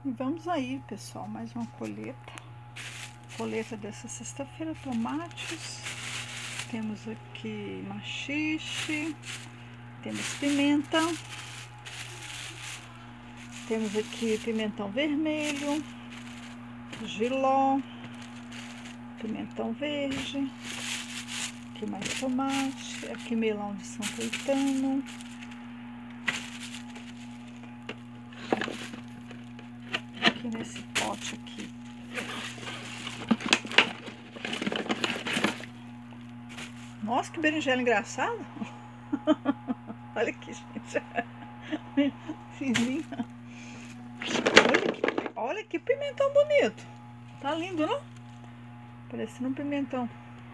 E vamos aí, pessoal, mais uma colheita. Colheita dessa sexta-feira, tomates. Temos aqui maxixe. Temos pimenta. Temos aqui pimentão vermelho. Jiló. Pimentão verde. Aqui mais tomate. Aqui melão de São Caetano. Aqui nesse pote aqui. Nossa, que berinjela engraçada. Olha aqui, gente. Fininha. Olha que pimentão bonito. Tá lindo, não? Parecendo um pimentão.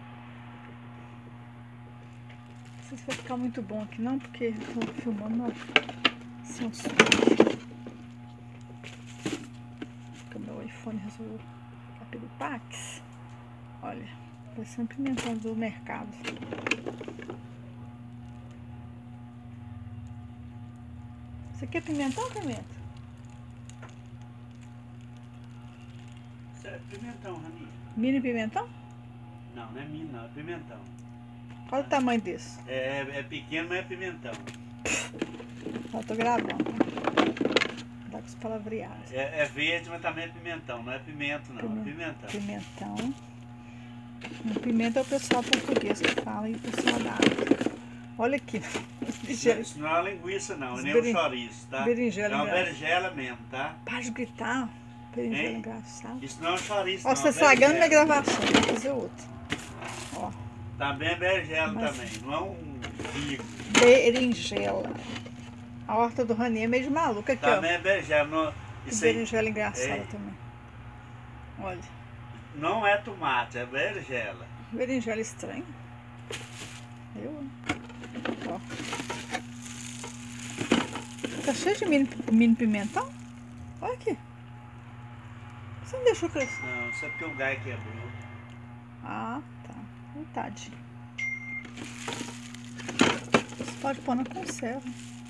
Não sei se vai ficar muito bom aqui não, porque eu tô filmando sem som. Porque o meu iPhone resolveu ficar pelo Pax. Olha, parecendo um pimentão do mercado. Isso aqui é pimentão ou pimenta? Isso é pimentão, Raninha. Mini pimentão? Não, não é mini, não, é pimentão. Qual o tamanho desse? É pequeno, mas é pimentão. Eu tô gravando. Dá com os palavreados. É verde, mas também é pimentão. Não é pimento, não. É pimentão. Pimentão. Pimenta é o pessoal português que fala e o pessoal da África. Olha aqui. Isso não é uma linguiça, não. Nem um chouriço, tá? Berinjela é uma berinjela mesmo, tá? Para de gritar. Berinjela engraçada. Isso não é um chouriço, Ó, não. você estragando minha gravação. Vou fazer outra. Ó. Também é berinjela também. Não é um figo. Berinjela. A horta do Rani é meio de maluca aqui, também ó. É berinjela. Que berinjela engraçada também. Olha. Não é tomate, é berinjela. Berinjela estranha. Ó. Tá cheio de mini pimentão. Olha aqui. Você não deixou crescer? Não, isso é porque o gai quebrou. Ah, tá. Vontade. Você pode pôr na conserva.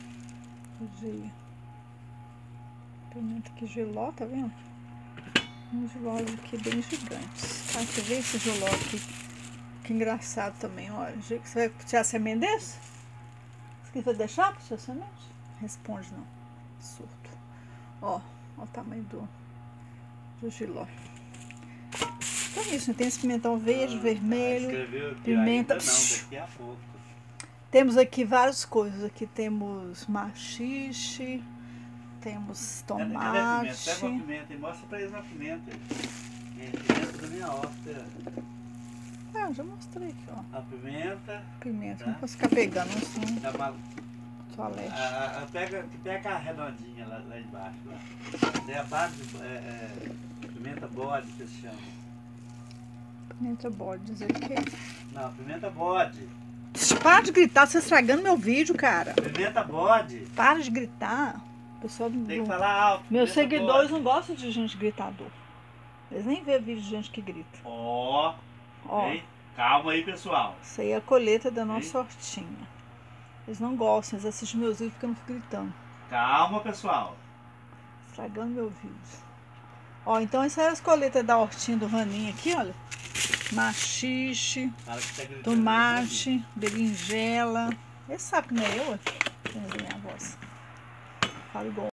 Pimenta aqui, giló, tá vendo? Uns gilós aqui bem gigantes. Ah, você vê esse giló aqui? Que engraçado também, olha. Você vai tirar a semente desse? Você vai deixar para sua semente? Responde não. Surto. Ó o tamanho do giló. Então é isso, né? Tem esse pimentão verde, vermelho, pimenta. Ainda não, daqui a pouco. Temos aqui várias coisas. Aqui temos maxixe, temos tomate. Cadê a pimenta? Pega uma pimenta e mostra pra eles uma pimenta. Pimenta da minha horta. Ah, já mostrei aqui, ó. A pimenta. Pimenta, tá? não posso ficar pegando, não são toalete. Pega a redondinha lá embaixo. Lá. É a base, pimenta bode que se chama. Pimenta bode, dizer o quê? Não, pimenta bode. Para de gritar, você está estragando meu vídeo, cara. Pimenta bode. Para de gritar. Pessoal, tem que falar alto. Meus seguidores não gostam de gente gritador. Eles nem vê vídeo de gente que grita. Ó. Calma aí, pessoal. Isso aí é a colheita da nossa hortinha. Eles não gostam, eles assistem meus vídeos porque eu não fico gritando. Calma, pessoal. Estragando meu vídeo. Ó, então essa é as colheitas da hortinha do Raninho aqui, olha. Maxixe, tomate, berinjela. Ele sabe que não é eu aqui. Minha voz. Fala igual.